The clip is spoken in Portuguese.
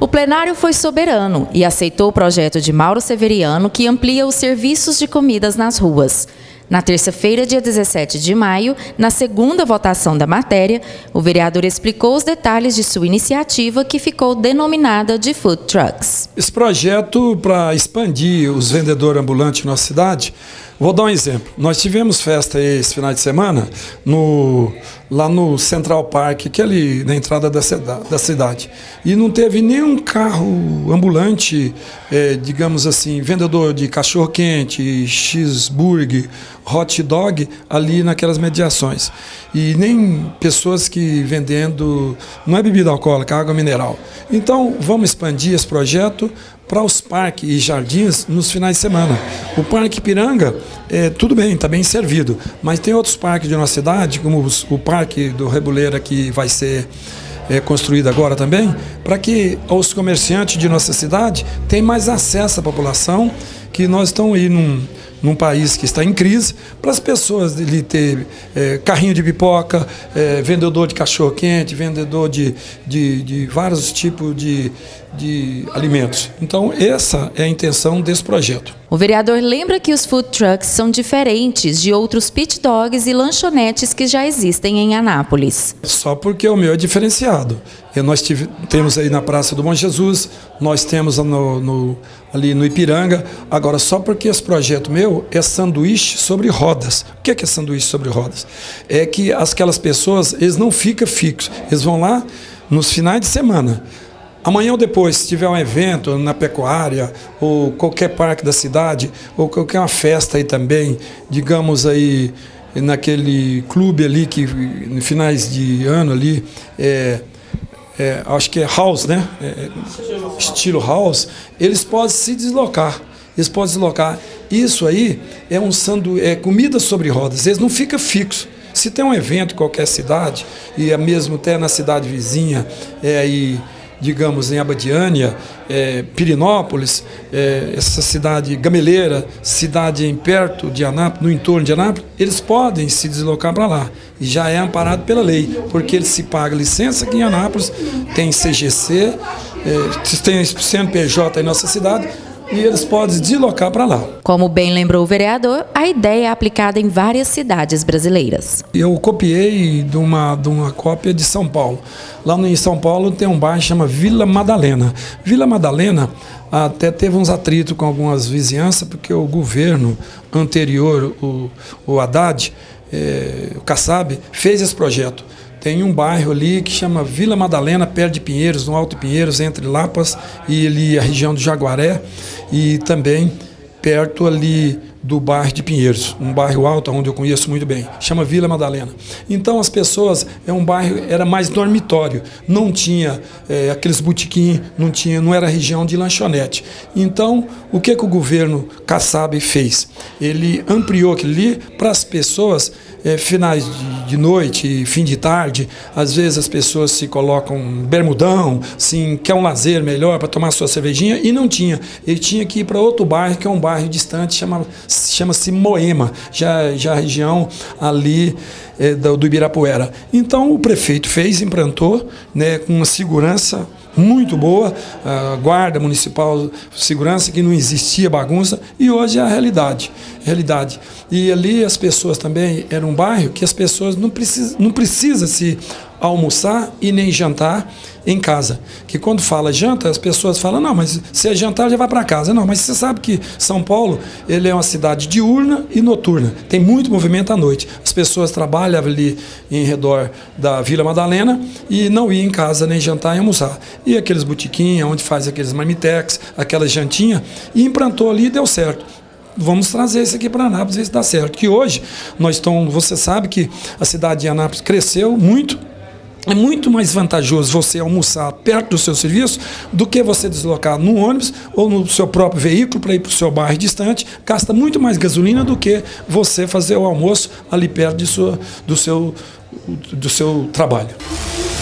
O plenário foi soberano e aceitou o projeto de Mauro Severiano, que amplia os serviços de comidas nas ruas. Na terça-feira, dia 17 de maio, na segunda votação da matéria, o vereador explicou os detalhes de sua iniciativa, que ficou denominada de Food Trucks. Esse projeto, para expandir os vendedores ambulantes na nossa cidade, vou dar um exemplo. Nós tivemos festa esse final de semana lá no Central Park, que é ali na entrada da cidade. E não teve nenhum carro ambulante, digamos assim, vendedor de cachorro-quente, cheeseburger, hot dog, ali naquelas mediações. E nem pessoas que vendendo, não é bebida alcoólica, é água mineral. Então, vamos expandir esse projeto para os parques e jardins nos finais de semana. O Parque Ipiranga, tudo bem, está bem servido, mas tem outros parques de nossa cidade, como o Parque do Reboleira, que vai ser construído agora também, para que os comerciantes de nossa cidade tenham mais acesso à população, que nós estamos aí num país que está em crise, para as pessoas ali ter carrinho de pipoca, vendedor de cachorro-quente, vendedor de vários tipos de alimentos. Então, essa é a intenção desse projeto. O vereador lembra que os food trucks são diferentes de outros pit dogs e lanchonetes que já existem em Anápolis. Só porque o meu é diferenciado. Nós temos aí na Praça do Bom Jesus, nós temos ali no Ipiranga. Agora, só porque esse projeto meu é sanduíche sobre rodas. O que é sanduíche sobre rodas? É que aquelas pessoas, eles não ficam fixos. Eles vão lá nos finais de semana. Amanhã ou depois, se tiver um evento na pecuária, ou qualquer parque da cidade, ou qualquer uma festa aí também, digamos aí, naquele clube ali, que no finais de ano ali, acho que é house, né? Estilo house, eles podem se deslocar. Eles podem deslocar. Isso aí é comida sobre rodas, eles não ficam fixos. Se tem um evento em qualquer cidade, e é mesmo até na cidade vizinha, digamos, em Abadiânia, Pirinópolis, essa cidade gameleira, cidade perto de Anápolis, no entorno de Anápolis, eles podem se deslocar para lá. E já é amparado pela lei, porque eles se pagam licença aqui em Anápolis, tem CGC, tem CNPJ em nossa cidade, e eles podem deslocar para lá. Como bem lembrou o vereador, a ideia é aplicada em várias cidades brasileiras. Eu copiei de uma cópia de São Paulo. Lá em São Paulo tem um bairro que chama Vila Madalena. Vila Madalena até teve uns atritos com algumas vizinhanças, porque o governo anterior, o Haddad, o Kassab, fez esse projeto. Tem um bairro ali que chama Vila Madalena, perto de Pinheiros, no Alto Pinheiros, entre Lapas e ali a região do Jaguaré, e também perto ali do bairro de Pinheiros, um bairro alto, onde eu conheço muito bem, chama Vila Madalena. Então as pessoas, um bairro, era mais dormitório, não tinha aqueles botequim, não era região de lanchonete. Então, o que o governo Kassab fez? Ele ampliou aquilo ali para as pessoas, finais de noite, fim de tarde, às vezes as pessoas se colocam bermudão, assim, quer um lazer melhor para tomar sua cervejinha, e não tinha. Ele tinha que ir para outro bairro, que é um bairro distante, chama-se Moema, já a região ali do Ibirapuera. Então o prefeito implantou, né, com uma segurança muito boa, a guarda municipal, segurança, que não existia bagunça, e hoje é a realidade. E ali as pessoas também, era um bairro que as pessoas não precisam se almoçar e nem jantar em casa. Que quando fala janta, as pessoas falam, não, mas se é jantar, já vai para casa. Não, mas você sabe que São Paulo, ele é uma cidade diurna e noturna. Tem muito movimento à noite. As pessoas trabalham ali em redor da Vila Madalena e não iam em casa nem jantar e almoçar. E aqueles botiquinhos, onde faz aqueles marmitex, aquela jantinha, e implantou ali e deu certo. Vamos trazer isso aqui para Anápolis, ver se dá certo. Que hoje, você sabe que a cidade de Anápolis cresceu muito. É muito mais vantajoso você almoçar perto do seu serviço do que você deslocar no ônibus ou no seu próprio veículo para ir para o seu bairro distante. Gasta muito mais gasolina do que você fazer o almoço ali perto do seu trabalho.